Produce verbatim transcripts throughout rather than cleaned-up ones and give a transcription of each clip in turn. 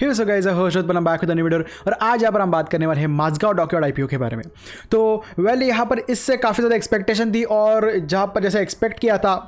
हे सो guys, Harshad बना back with a new video. और आज यहाँ पर हम बात करने वाले हैं माझगांव डॉकयार्ड आईपीओ के बारे में। तो वेल यहाँ पर इससे काफ़ी ज़्यादा एक्सपेक्टेशन थी और जहाँ पर जैसे एक्सपेक्ट किया था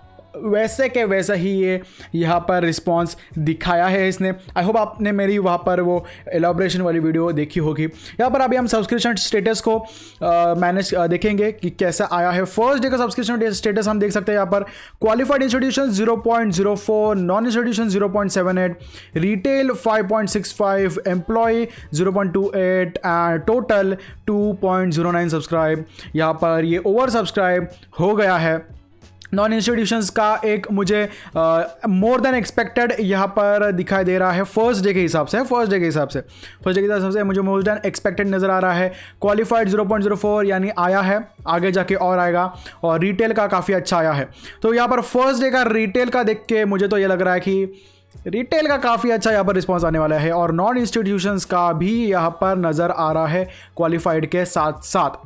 वैसे के वैसा ही ये यहाँ पर रिस्पांस दिखाया है इसने। आई होप आपने मेरी वहाँ पर वो एलाबोरेशन वाली वीडियो देखी होगी। यहाँ पर अभी हम सब्सक्रिप्शन स्टेटस को मैनेज देखेंगे कि कैसा आया है। फर्स्ट डे का सब्सक्रिप्शन स्टेटस हम देख सकते हैं यहाँ पर। Qualified institution zero point zero four, non institution zero point seven eight, retail five point six five, employ zero point two eight and total two point zero nine subscribe. यहाँ पर ये over subscribe हो गया है। Non institutions का एक मुझे more than expected यहाँ पर दिखाई दे रहा है फर्स्ट डे के हिसाब से फर्स्ट डे के हिसाब से फर्स्ट डे के हिसाब से मुझे मोर देन एक्सपेक्टेड नज़र आ रहा है। Qualified zero point zero four यानी आया है, आगे जाके और आएगा। और रिटेल का काफ़ी अच्छा आया है। तो यहाँ पर फर्स्ट डे का रिटेल का देख के मुझे तो ये लग रहा है कि रिटेल का काफ़ी अच्छा यहाँ पर रिस्पॉन्स आने वाला है। और नॉन इंस्टीट्यूशंस का भी यहाँ पर नज़र आ रहा है क्वालिफाइड के साथ साथ।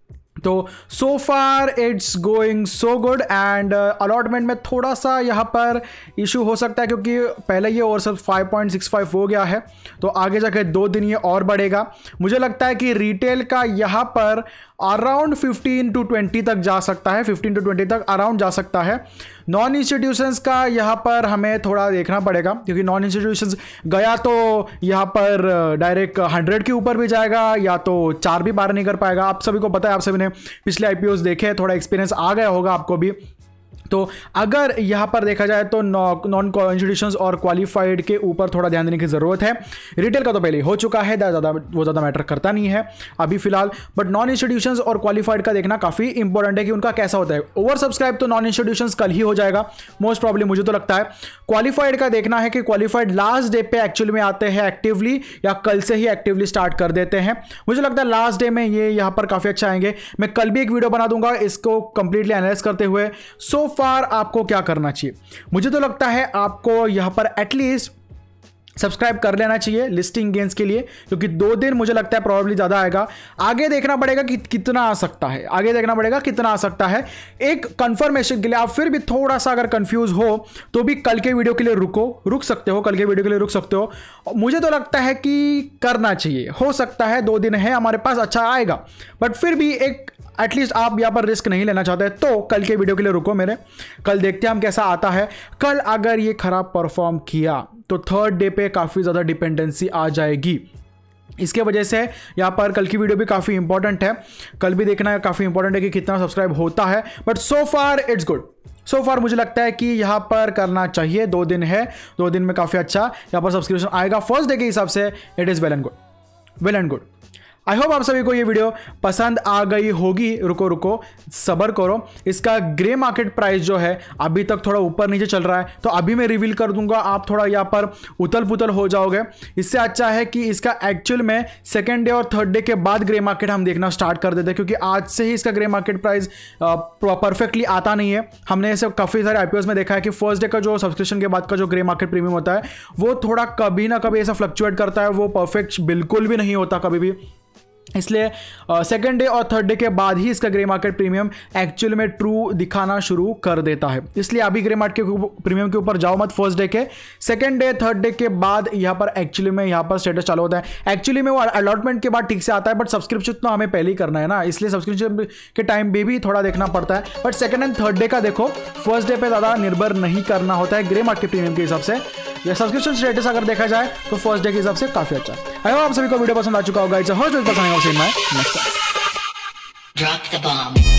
तो so far it's going so good. And allotment में थोड़ा सा यहाँ पर इशू हो सकता है क्योंकि पहले ये और सब फाइव पॉइंट सिक्स फाइव हो गया है, तो आगे जाके दो दिन ये और बढ़ेगा। मुझे लगता है कि रिटेल का यहाँ पर अराउंड फिफ्टीन टू ट्वेंटी तक जा सकता है, फिफ्टीन टू ट्वेंटी तक अराउंड जा सकता है। नॉन इंस्टीट्यूशंस का यहाँ पर हमें थोड़ा देखना पड़ेगा क्योंकि नॉन इंस्टीट्यूशंस गया तो यहाँ पर डायरेक्ट हंड्रेड के ऊपर भी जाएगा या तो चार भी पार नहीं कर पाएगा। आप सभी को पता है, आप सभी ने पिछले आईपीओस देखे, थोड़ा एक्सपीरियंस आ गया होगा आपको भी। तो अगर यहाँ पर देखा जाए तो नॉन इंस्टीट्यूशंस और क्वालिफाइड के ऊपर थोड़ा ध्यान देने की ज़रूरत है। रिटेल का तो पहले हो चुका है, ज़्यादा वो ज़्यादा मैटर करता नहीं है अभी फिलहाल। बट नॉन इंस्टीट्यूशंस और क्वालिफाइड का देखना काफ़ी इंपॉर्टेंट है कि उनका कैसा होता है। ओवर सब्सक्राइब तो नॉन इंस्टीट्यूशंस कल ही हो जाएगा मोस्ट प्रॉब्लम, मुझे तो लगता है। क्वालिफाइड का देखना है कि क्वालिफाइड लास्ट डे पे एक्चुअली में आते हैं एक्टिवली या कल से ही एक्टिवली स्टार्ट कर देते हैं। मुझे लगता है लास्ट डे में ये यहाँ पर काफ़ी अच्छा आएंगे। मैं कल भी एक वीडियो बना दूंगा इसको कंप्लीटली एनालाइज करते हुए। सो फार आपको क्या करना चाहिए? मुझे तो लगता है आपको यहां पर एटलीस्ट सब्सक्राइब कर लेना चाहिए लिस्टिंग गेंस के लिए, क्योंकि दो दिन मुझे लगता है प्रॉब्ली ज़्यादा आएगा। आगे देखना पड़ेगा कि कितना आ सकता है, आगे देखना पड़ेगा कितना आ सकता है। एक कंफर्मेशन के लिए आप फिर भी थोड़ा सा अगर कंफ्यूज हो तो भी कल के वीडियो के लिए रुको रुक सकते हो कल के वीडियो के लिए रुक सकते हो। मुझे तो लगता है कि करना चाहिए, हो सकता है दो दिन है हमारे पास, अच्छा आएगा। बट फिर भी एक एटलीस्ट आप यहाँ पर रिस्क नहीं लेना चाहते तो कल के वीडियो के लिए रुको मेरे, कल देखते हैं हम कैसा आता है। कल अगर ये खराब परफॉर्म किया तो थर्ड डे पे काफ़ी ज़्यादा डिपेंडेंसी आ जाएगी। इसके वजह से यहाँ पर कल की वीडियो भी काफ़ी इंपॉर्टेंट है, कल भी देखना काफ़ी इंपॉर्टेंट है कि कितना सब्सक्राइब होता है। But so far it's good, so far मुझे लगता है कि यहाँ पर करना चाहिए। दो दिन है, दो दिन में काफ़ी अच्छा यहाँ पर सब्सक्रिप्शन आएगा फर्स्ट डे के हिसाब से। It is well and good, well and good. I hope आप सभी को ये वीडियो पसंद आ गई होगी। रुको रुको सब्र करो। इसका ग्रे मार्केट प्राइस जो है अभी तक थोड़ा ऊपर नीचे चल रहा है, तो अभी मैं रिवील कर दूंगा, आप थोड़ा यहाँ पर उतल पुतल हो जाओगे। इससे अच्छा है कि इसका एक्चुअल में सेकेंड डे और थर्ड डे के बाद ग्रे मार्केट हम देखना स्टार्ट कर देते हैं, क्योंकि आज से ही इसका ग्रे मार्केट प्राइस परफेक्टली आता नहीं है। हमने ऐसे काफ़ी सारे आईपीओस में देखा है कि फर्स्ट डे का जो सब्सक्रिप्शन के बाद का जो ग्रे मार्केट प्रीमियम होता है वो थोड़ा कभी ना कभी ऐसा फ्लक्चुएट करता है, वो परफेक्ट बिल्कुल भी नहीं होता कभी भी। इसलिए सेकेंड डे और थर्ड डे के बाद ही इसका ग्रे मार्केट प्रीमियम एक्चुअल में ट्रू दिखाना शुरू कर देता है। इसलिए अभी ग्रे मार्केट के प्रीमियम के ऊपर जाओ मत फर्स्ट डे के, सेकेंड डे थर्ड डे के बाद यहाँ पर एक्चुअली में यहाँ पर स्टेटस चालू होता है। एक्चुअली में वो अलॉटमेंट के बाद ठीक से आता है, बट सब्सक्रिप्शन तो हमें पहले ही करना है ना, इसलिए सब्सक्रिप्शन के टाइम पे भी थोड़ा देखना पड़ता है। But second and third day का देखो, फर्स्ट डे पर ज़्यादा निर्भर नहीं करना होता है ग्रे मार्केट प्रीमियम के हिसाब से। या सब्सक्रिप्शन स्टेटस अगर देखा जाए तो फर्स्ट डे के हिसाब से काफ़ी अच्छा। आई होप आप सभी को वीडियो पसंद आ चुका होगा। It's a Harsh with next time. Drop the bomb.